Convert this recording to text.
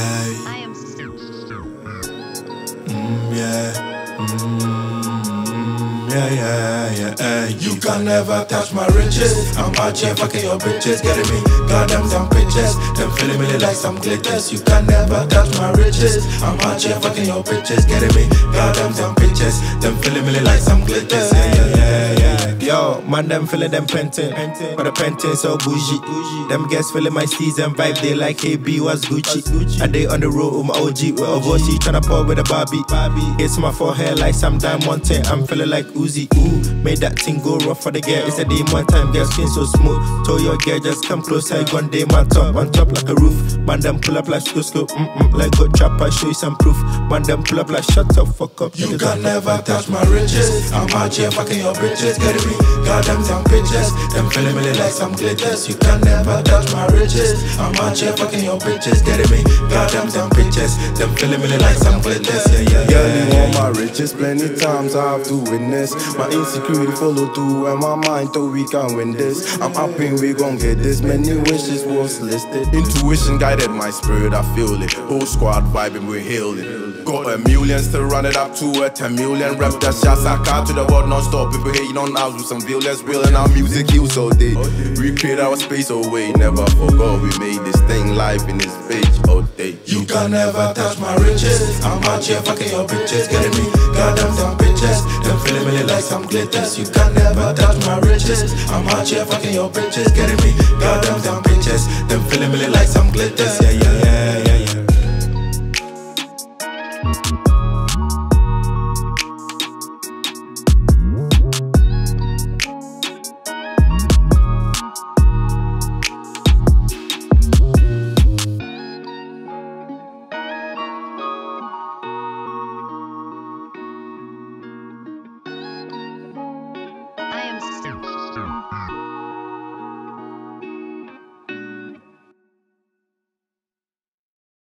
I am You can never touch my riches. I'm out here fucking your bitches, getting me goddamn some bitches. Them feeling me like some glitters. You can never touch my riches. I'm out here fucking your bitches, getting me goddamn some bitches. Them feeling me like some glitters. Yo, man, them feeling them pentin', but the pentin' so bougie. Them guests feeling my season vibe, they like KB was Gucci. And they on the road with my OG, with a voice, tryna pour with a Barbie. It's my forehead like some diamond tint. I'm feeling like Uzi. Ooh, made that thing go rough for the girl. It's a day one time, girl skin so smooth. Told your girl just come closer, one day man top on top like a roof. Man, them pull up like scoop, like good trap, I show you some proof. Man, them pull up like shut the fuck up. You can never touch my riches. I'm out here fucking your bitches, getting me goddamn some bitches. Them feeling me like some glitters. You can never touch my riches. I'm out here fucking your bitches, getting me goddamn some bitches. Them feeling me like some glitters. Girl, you want my riches, plenty times I have to witness. My insecurity follow through and my mind thought we can win this. I'm upping, we gon' get this. Many wishes was listed. Intuition guided my spirit, I feel it. Whole squad vibing, we healed it. Got a million, still run it up to a 10 million. Rep that shots I cut to the world non-stop. People hating on us with some violence, real and our music heals all day. Recreate our space away, never forgot we made this thing live in this page all day. You can never touch my riches. I'm out here fucking your bitches, getting me goddamn some bitches. Them feeling me like some glitters. You can never touch my riches. I'm out here fucking your bitches, getting me goddamn some bitches. Them feeling me like some glitters.